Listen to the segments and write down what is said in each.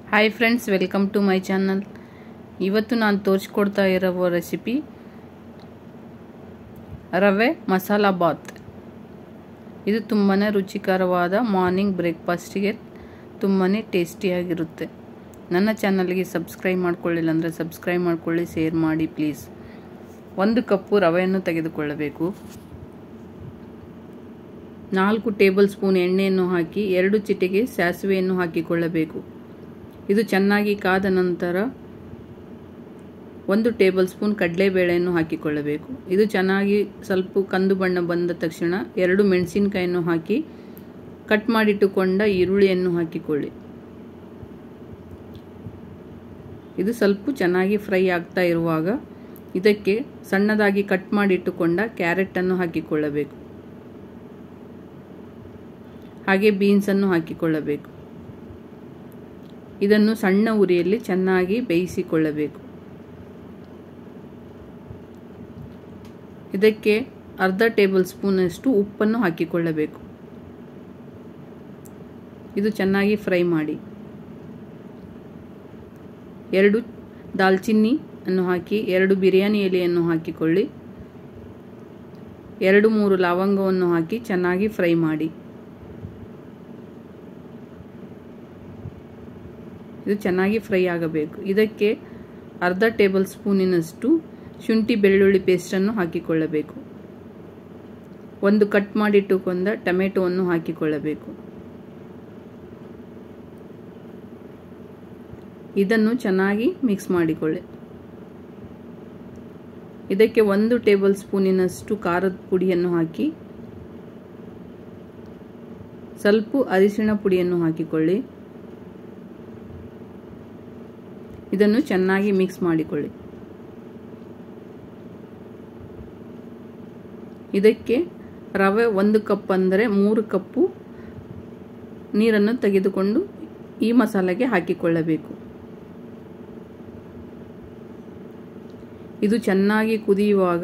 Hi friends, welcome to my channel. ಇವತ್ತು ನಾನು ತೋರಿಸ್ಕೊಡ್ತಾ ಇರೋ ರೆಸಿಪಿ ರವೆ ಮಸಾಲ ಬಾತ್. ಇದು ತುಂಬಾ ರುಚಿಕರವಾದ ಮಾರ್ನಿಂಗ್ ಬ್ರೇಕ್ಫಾಸ್ಟಿಗೆ ತುಂಬಾ ಟೇಸ್ಟಿಯಾಗಿರುತ್ತೆ. ನನ್ನ ಚಾನಲ್ಗೆ ಸಬ್ಸ್ಕ್ರೈಬ್ ಮಾಡ್ಕೊಳ್ಳಿಲ್ಲ ಅಂದರೆ ಸಬ್ಸ್ಕ್ರೈಬ್ ಮಾಡ್ಕೊಳ್ಳಿ, ಶೇರ್ ಮಾಡಿ ಪ್ಲೀಸ್. 1 ಕಪ್ಪು ರವೆಯನ್ನು ತೆಗೆದುಕೊಳ್ಳಬೇಕು. 4 ಟೇಬಲ್ ಸ್ಪೂನ್ ಎಣ್ಣೆಯನ್ನು ಹಾಕಿ 2 ಚಿಟಿಕೆ ಸಾಸಿವೆಯನ್ನು ಹಾಕಿಕೊಳ್ಳಬೇಕು. ಇದು ಚೆನ್ನಾಗಿ ಕಾದ ನಂತರ 1 ಟೇಬಲ್ ಸ್ಪೂನ್ ಕಡಲೆಬೇಳೆಯನ್ನು ಹಾಕಿಕೊಳ್ಳಬೇಕು. ಇದು ಚೆನ್ನಾಗಿ ಸ್ವಲ್ಪ ಕಂದು ಬಣ್ಣ ಬಂದ ತಕ್ಷಣ 2 ಮೆಣಸಿನಕಾಯಿಯನ್ನು ಹಾಕಿ ಕಟ್ ಮಾಡಿಟ್ಟುಕೊಂಡ ಈರುಳ್ಳಿಯನ್ನು ಹಾಕಿಕೊಳ್ಳಿ. ಇದು ಸ್ವಲ್ಪ ಚೆನ್ನಾಗಿ ಫ್ರೈ ಆಗ್ತಾ ಇರುವಾಗ ಇದಕ್ಕೆ ಸಣ್ಣದಾಗಿ ಕಟ್ ಮಾಡಿಟ್ಟುಕೊಂಡ ಕ್ಯಾರೆಟನ್ನು ಹಾಕಿಕೊಳ್ಳಬೇಕು. ಹಾಗೆ ಬೀನ್ಸನ್ನು ಹಾಕಿಕೊಳ್ಳಬೇಕು. ಇದನ್ನು ಸಣ್ಣ ಉರಿಯಲ್ಲಿ ಚೆನ್ನಾಗಿ ಬೇಯಿಸಿಕೊಳ್ಳಬೇಕು. ಇದಕ್ಕೆ ಅರ್ಧ ಟೇಬಲ್ ಸ್ಪೂನಷ್ಟು ಉಪ್ಪನ್ನು ಹಾಕಿಕೊಳ್ಳಬೇಕು. ಇದು ಚೆನ್ನಾಗಿ ಫ್ರೈ ಮಾಡಿ. 2 ದಾಲ್ಚಿನ್ನಿ ಅನ್ನು ಹಾಕಿ 2 ಬಿರಿಯಾನಿ ಎಲೆಯನ್ನು ಹಾಕಿಕೊಳ್ಳಿ. 2-3 ಲವಂಗವನ್ನು ಹಾಕಿ ಚೆನ್ನಾಗಿ ಫ್ರೈ ಮಾಡಿ. ಇದು ಚೆನ್ನಾಗಿ ಫ್ರೈ ಆಗಬೇಕು. ಇದಕ್ಕೆ ಅರ್ಧ ಟೇಬಲ್ ಸ್ಪೂನಿನಷ್ಟು ಶುಂಠಿ ಬೆಳ್ಳುಳ್ಳಿ ಪೇಸ್ಟನ್ನು ಹಾಕಿಕೊಳ್ಳಬೇಕು. 1 ಕಟ್ ಮಾಡಿಟ್ಟುಕೊಂಡ ಟೊಮೆಟೊವನ್ನು ಹಾಕಿಕೊಳ್ಳಬೇಕು. ಇದನ್ನು ಚೆನ್ನಾಗಿ ಮಿಕ್ಸ್ ಮಾಡಿಕೊಳ್ಳಿ. ಇದಕ್ಕೆ 1 ಟೇಬಲ್ ಸ್ಪೂನಿನಷ್ಟು ಖಾರದ ಪುಡಿಯನ್ನು ಹಾಕಿ ಸ್ವಲ್ಪ ಅರಿಶಿಣ ಪುಡಿಯನ್ನು ಹಾಕಿಕೊಳ್ಳಿ. ಇದನ್ನು ಚೆನ್ನಾಗಿ ಮಿಕ್ಸ್ ಮಾಡಿಕೊಳ್ಳಿ. ಇದಕ್ಕೆ ರವೆ 1 ಕಪ್ ಅಂದರೆ 3 ಕಪ್ಪು ನೀರನ್ನು ತೆಗೆದುಕೊಂಡು ಈ ಮಸಾಲೆಗೆ ಹಾಕಿಕೊಳ್ಳಬೇಕು. ಇದು ಚೆನ್ನಾಗಿ ಕುದಿಯುವಾಗ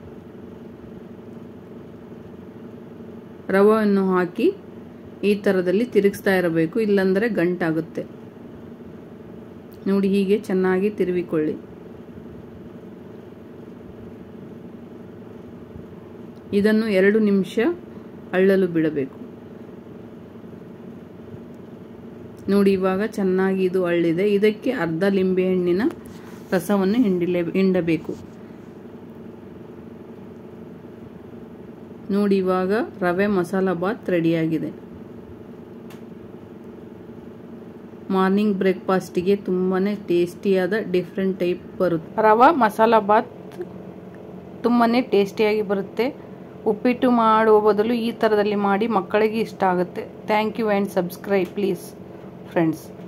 ರವೆಯನ್ನು ಹಾಕಿ ಈ ಥರದಲ್ಲಿ ತಿರುಗಿಸ್ತಾ ಇರಬೇಕು, ಇಲ್ಲಾಂದರೆ ಗಂಟಾಗುತ್ತೆ. ನೋಡಿ, ಹೀಗೆ ಚೆನ್ನಾಗಿ ತಿರುವಿಕೊಳ್ಳಿ. ಇದನ್ನು 2 ನಿಮಿಷ ಅಳ್ಳಲು ಬಿಡಬೇಕು. ನೋಡಿ, ಇವಾಗ ಚೆನ್ನಾಗಿ ಇದು ಅಳ್ಳಿದೆ. ಇದಕ್ಕೆ ಅರ್ಧ ಲಿಂಬೆಹಣ್ಣಿನ ರಸವನ್ನು ಹಿಂಡಬೇಕು. ನೋಡಿ, ಇವಾಗ ರವೆ ಮಸಾಲ ಬಾತ್ ರೆಡಿಯಾಗಿದೆ. ಮಾರ್ನಿಂಗ್ ಬ್ರೇಕ್ಫಾಸ್ಟಿಗೆ ತುಂಬಾ ಟೇಸ್ಟಿಯಾದ ಡಿಫ್ರೆಂಟ್ ಟೈಪ್ ಬರುತ್ತೆ. ರವೆ ಮಸಾಲ ಬಾತ್ ತುಂಬಾ ಟೇಸ್ಟಿಯಾಗಿ ಬರುತ್ತೆ. ಉಪ್ಪಿಟ್ಟು ಮಾಡುವ ಬದಲು ಈ ಥರದಲ್ಲಿ ಮಾಡಿ ಮಕ್ಕಳಿಗೆ ಇಷ್ಟ ಆಗುತ್ತೆ. Thank you and subscribe please friends.